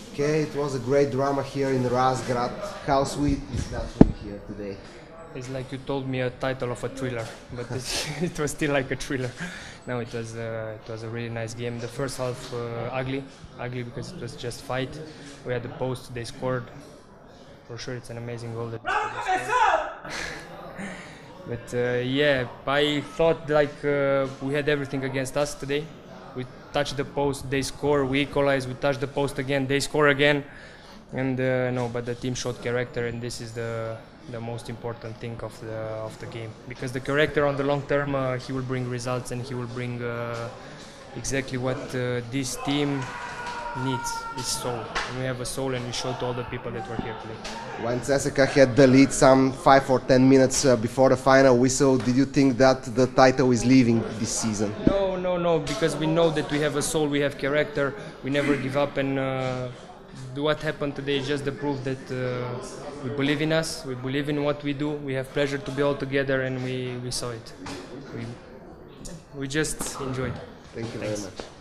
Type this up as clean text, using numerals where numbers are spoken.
Okay, it was a great drama here in Razgrad. How sweet is that for you here today? It's like you told me a title of a thriller, but it was still like a thriller. No, it was a really nice game. The first half ugly because it was just fight. We had the post, they scored. For sure, it's an amazing goal that they scored. But yeah, I thought like we had everything against us today. We touched the post, they score. We equalize. We touch the post again, they score again. And no, but the team showed character, and this is the most important thing of the game, because the character on the long term he will bring results, and he will bring exactly what this team needs, his soul. And we have a soul, and we show to all the people that were here today. When CSKA had the lead some 5 or 10 minutes before the final whistle, did you think that the title is leaving this season? No, because we know that we have a soul, we have character, we never give up, and what happened today is just the proof that we believe in us, we believe in what we do, we have pleasure to be all together, and we saw it. We just enjoyed. Thank you very much.